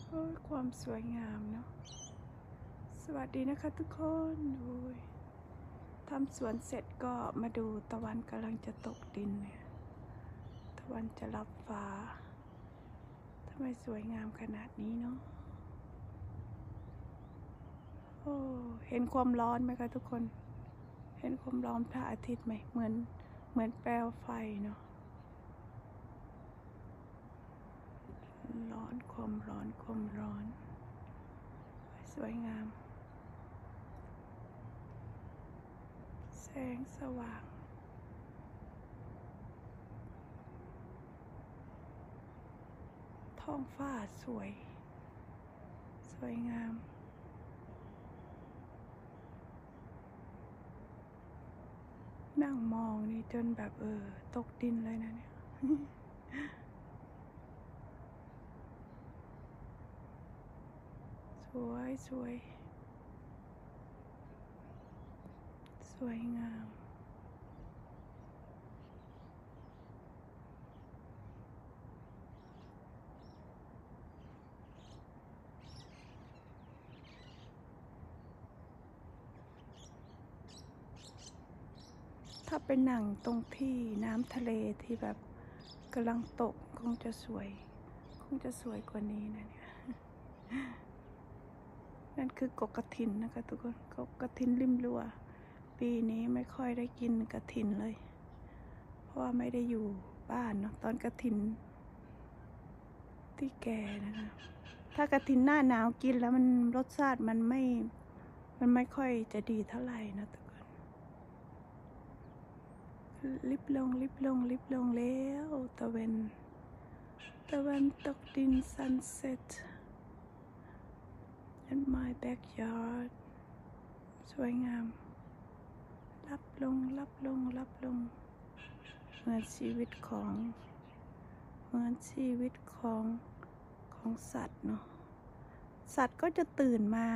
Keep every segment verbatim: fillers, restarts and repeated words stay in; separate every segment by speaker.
Speaker 1: โอ้ยความสวยงามเนาะสวัสดีนะคะทุกคนโอ้ยทำสวนเสร็จก็มาดูตะวันกำลังจะตกดินเนี่ยตะวันจะรับฟ้าทำไมสวยงามขนาดนี้เนาะโอ้เห็นความร้อนไหมคะทุกคนเห็นความร้อนพระอาทิตย์ไหมเหมือนเหมือนแปลวไฟเนาะร้อนความร้อนความร้อนสวยงามแสงสว่างท้องฟ้าสวยสวยงามนั่งมองนี่จนแบบเออตกดินเลยนะเนี่ยสวยสวยสวยงามถ้าไปนั่งตรงที่น้ำทะเลที่แบบกำลังตกคงจะสวยคงจะสวยกว่านี้นะเนี่ยนั่นคือกกกระถินนะคะทุกคนกกกระถินริมรั้วปีนี้ไม่ค่อยได้กินกระถินเลยเพราะว่าไม่ได้อยู่บ้านเนาะตอนกระถินที่แก่นะคะถ้ากระถินหน้าหนาวกินแล้วมันรสชาติมันไม่มันไม่ค่อยจะดีเท่าไหร่นะทุกคนลิบลงลิบลงลิบลงแล้วตะเวนตะวันตกดิน sunset in my backyard สวยงามรับลงรับลงรับลงเหมือนชีวิตของเหมือนชีวิตของของสัตว์เนาะสัตว์ก็จะตื่นมา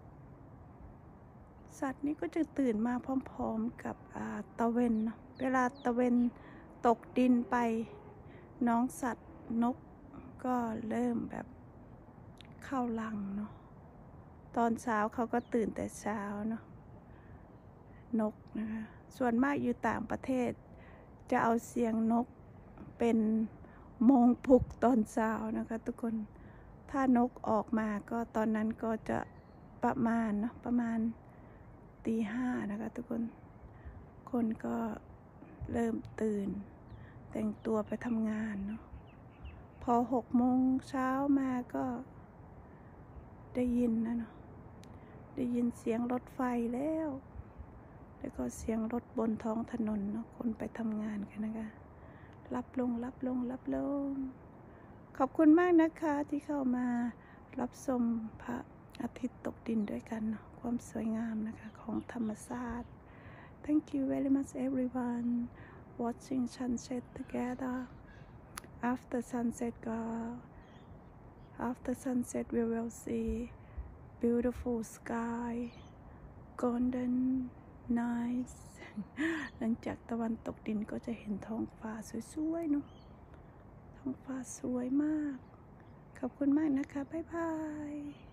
Speaker 1: สัตว์นี้ก็จะตื่นมาพร้อมๆกับตะเวนเนาะเวลาตะเวนตกดินไปน้องสัตว์นกก็เริ่มแบบเข้ารังเนาะตอนเช้าเขาก็ตื่นแต่เช้าเนาะนกนะคะส่วนมากอยู่ต่างประเทศจะเอาเสียงนกเป็นโมงปลุกตอนเช้านะคะทุกคนถ้านกออกมาก็ตอนนั้นก็จะประมาณเนาะประมาณตีห้านะคะทุกคนคนก็เริ่มตื่นแต่งตัวไปทำงานเนาะพอหกโมงเช้ามาก็ได้ยินนะเนาะได้ยินเสียงรถไฟแล้วแล้วก็เสียงรถบนท้องถนนเนาะคนไปทำงานกันนะคะรับลงรับลงรับลงขอบคุณมากนะคะที่เข้ามารับชมพระอาทิตย์ตกดินด้วยกันเนาะความสวยงามนะคะของธรรมชาติ Thank you very much everyone watching sunset together after sunset go after sunset we will see beautiful sky golden nice หลังจากตะวันตกดินก็จะเห็นท้องฟ้าสวยๆเนาะท้องฟ้าสวยมากขอบคุณมากนะคะบ๊ายบาย